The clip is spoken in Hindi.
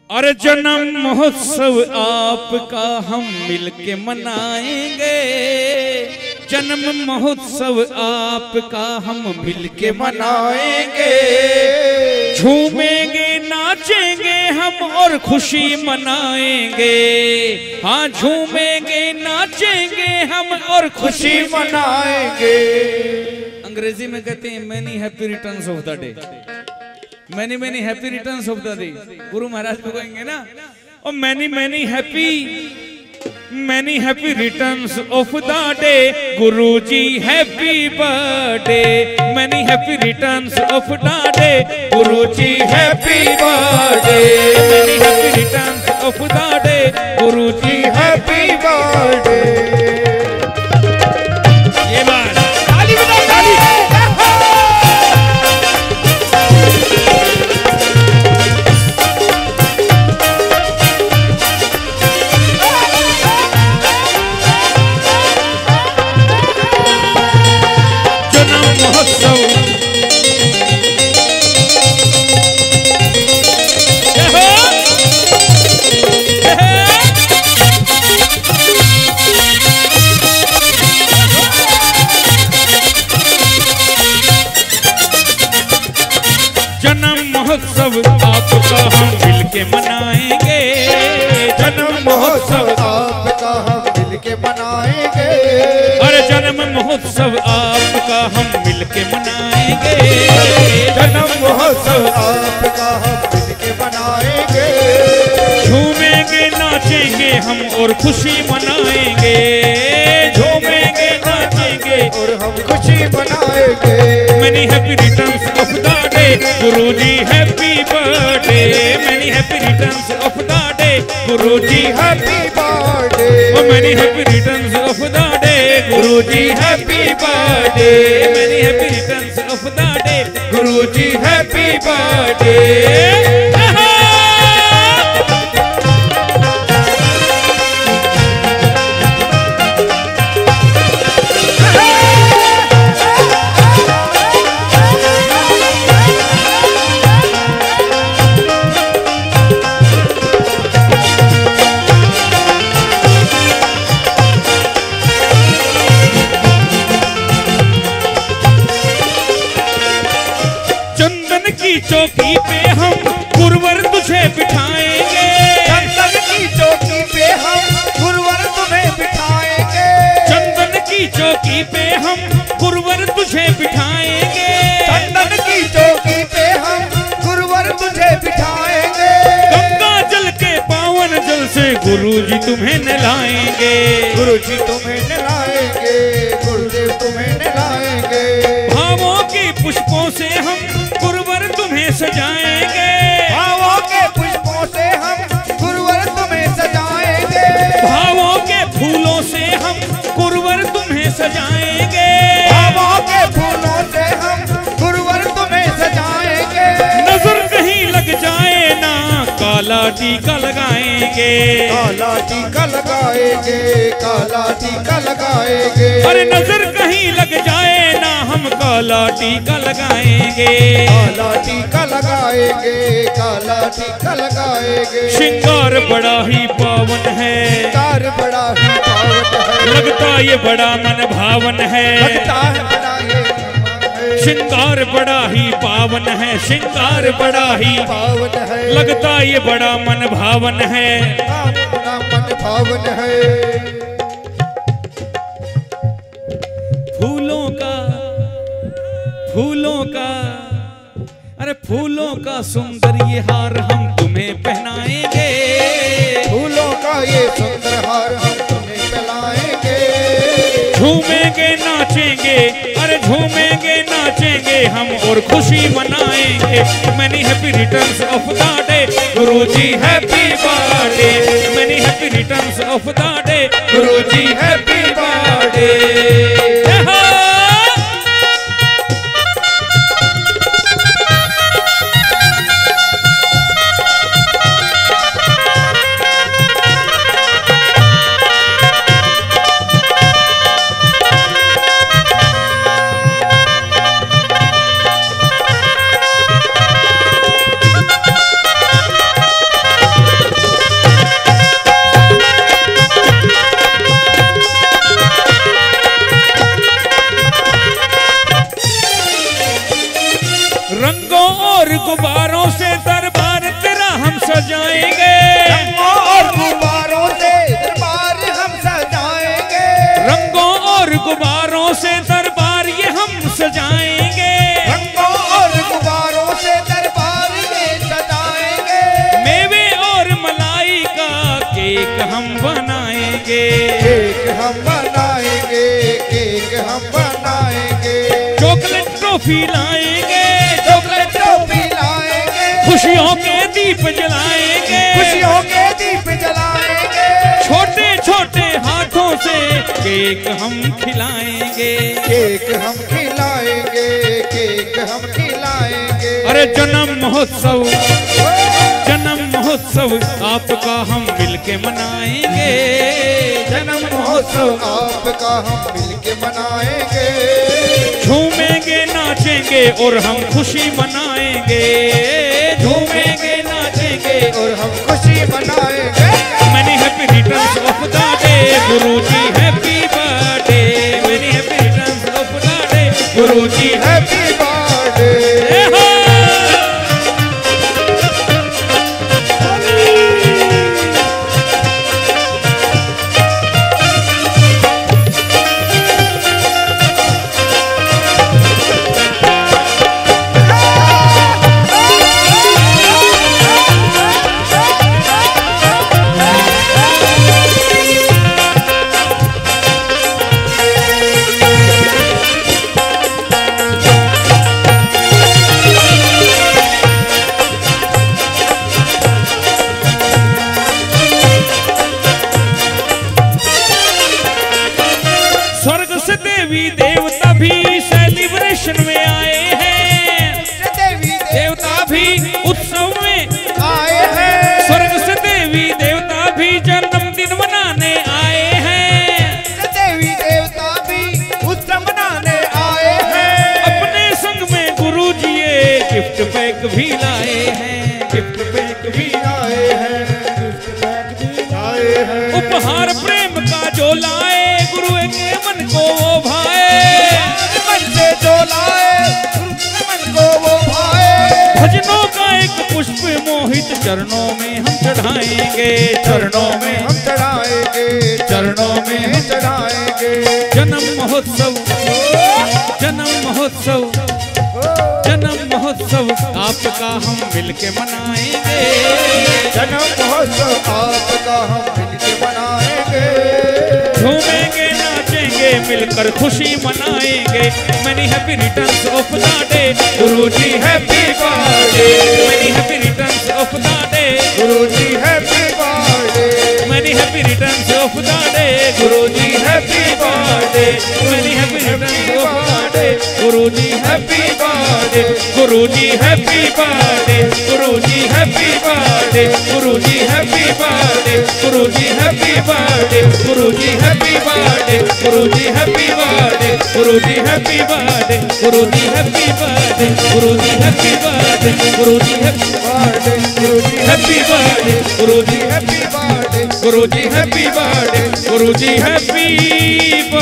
और जन्म महोत्सव आपका हम मिलके मनाएंगे, जन्म महोत्सव आपका हम मिलके मनाएंगे। झूमेंगे नाचेंगे हम और खुशी मनाएंगे, हाँ झूमेंगे नाचेंगे हम और खुशी मनाएंगे। अंग्रेजी में कहते हैं many happy returns of the day, many many happy returns of the day. गुरु महाराज को कहेंगे ना, और many many happy returns of the day, गुरुजी happy birthday. Many happy returns of the day, गुरुजी happy birthday. Many happy returns of the day, गुरुजी हैप्पी बर्थडे। ये बात ताली बजाओ, ताली। महोत्सव आपका हम मिलके मनाएंगे, जन्म महोत्सव आपका हम मिलके मनाएंगे। अरे जन्म महोत्सव आपका हम मिलके मनाएंगे, जन्म महोत्सव आपका हम मिलके मनाएंगे। झूमेंगे नाचेंगे हम और खुशी मनाएंगे, झूमेंगे नाचेंगे और हम खुशी मनाएंगे। Many happy returns of the day, गुरुजी happy birthday. Many happy returns of the day, गुरुजी happy birthday. Many happy returns of the day, गुरुजी happy birthday. Many happy returns of the day, गुरुजी हैप्पी बर्थडे। चौकी पे हम गुरुवर तुझे बिठाएंगे, चंदन की चौकी पे हम गुरुवर तुम्हें बिठाएंगे। चंदन की चौकी पे हम गुरुवर तुझे बिठाएंगे, चंदन की चौकी पे हम गुरुवर तुझे बिठाएंगे। गंगा जल के पावन जल से गुरुजी तुम्हें नहलाएंगे, गुरुजी तुम्हें नहलाएंगे, गुरुदेव तुम्हें नहलाएंगे। भावों के पुष्पों से हम गुरुवर तुम्हें सजाएंगे, भावों के पुष्पों से हम गुरुवर तुम्हें सजाएंगे। भावों के फूलों से हम गुरुवर तुम्हें सजाएंगे, भावों के फूलों से हम गुरुवर तुम्हें सजाएंगे। नजर कहीं लग जाए ना काला टीका लगाएंगे, काला टीका लगाएंगे, काला टीका लगाएंगे। अरे नजर कहीं लग जाए ना हम काला टीका लगाएंगे, काला टीका लगाएंगे, काला टीका लगाएंगे। श्रृंगार बड़ा ही पावन है, श्रृंगार बड़ा ही पावन है, लगता ये बड़ा मन भावन है, लगता है बड़ा ये श्रृंगार बड़ा ही पावन है, श्रृंगार बड़ा ही पावन है, लगता ये बड़ा मन भावन है, बड़ा मन भावन है। फूलों का अरे फूलों का सुंदर ये हार हम तुम्हें पहनाएंगे, फूलों का ये सुंदर हार हम तुम्हें पहनाएंगे। झूमेंगे नाचेंगे, अरे झूमेंगे नाचेंगे हम और खुशी मनाएंगे। Many happy returns of the day, गुरुजी happy birthday. Many happy returns of the day, गुरुजी हैप्पी बर्थडे। सजाएंगे। रंगों और गुब्बारों से दरबार हम सजाएंगे। रंगों और गुब्बारों से दरबार ये हम सजाएंगे। रंगों और गुब्बारों से दरबार ये सजाएंगे। मेवे और मलाई का केक हम बनाएंगे। केक हम बनाएंगे, केक हम बनाएंगे। चॉकलेट ट्रॉफी लाएंगे। चॉकलेट टोपी लाएंगे। खुशियों के दीप जलाएंगे। खुशियों के दीप जलाएंगे। छोटे छोटे हाथों से केक हम खिलाएंगे। केक हम खिलाएंगे, केक हम खिलाएंगे। अरे जन्म महोत्सव आपका हम मिलके मनाएंगे। जन्म महोत्सव आपका हम मिलके मनाएंगे। झूमेंगे नाचेंगे और हम खुशी मनाएंगे। झूमेंगे नाचेंगे और हम खुशी मनाएंगे। Many happy returns of the day, Guruji, happy birthday. Many happy returns of the day, Guruji, happy birthday. hey ho! स्वर्ग से देवी देवता भी सेलिब्रेशन में आए हैं। देवी देवता भी उत्सव में आए हैं। स्वर्ग से देवी देवता भी जन्मदिन मनाने आए हैं। देवी देवता भी उत्सव मनाने आए हैं। अपने संग में गुरुजी ये गिफ्ट पैक भी लाए हैं। गिफ्ट पैक भी आए हैं, गिफ्ट पैक भी आए हैं। उपहार प्रेम का जो लाए गुरु के मन को वो भाए। मन से जो लाए मन को वो भाए। भजनों का एक पुष्प मोहित चरणों में हम चढ़ाएंगे। चरणों में हम चढ़ाएंगे, चरणों में हम चढ़ाएंगे। जन्म महोत्सव आपका हम मिलके मनाएंगे। जन्म महोत्सव आपका हम मिलके मनाएंगे। झूमेंगे नाचेंगे मिलकर खुशी मनाएंगे। Many happy returns of the day, गुरुजी happy birthday. Many happy returns of the day, गुरुजी happy birthday. Many happy returns of the day, गुरुजी happy birthday. Many happy returns of the day, गुरुजी हैप्पी बर्थडे। गुरुजी हैप्पी बर्थडे। गुरुजी हैप्पी बर्थडे। गुरुजी हैप्पी बर्थडे। गुरुजी हैप्पी बर्थडे। गुरुजी हैप्पी बर्थडे। गुरुजी हैप्पी बर्थडे। गुरुजी हैप्पी बर्थडे। गुरुजी हैप्पी बर्थडे। गुरुजी हैप्पी बर्थडे। गुरुजी हैप्पी बर्थडे। गुरुजी हैप्पी बर्थडे। गुरुजी हैप्पी बर्थडे। गुरुजी हैप्पी बर्थडे। गुरुजी हैप्पी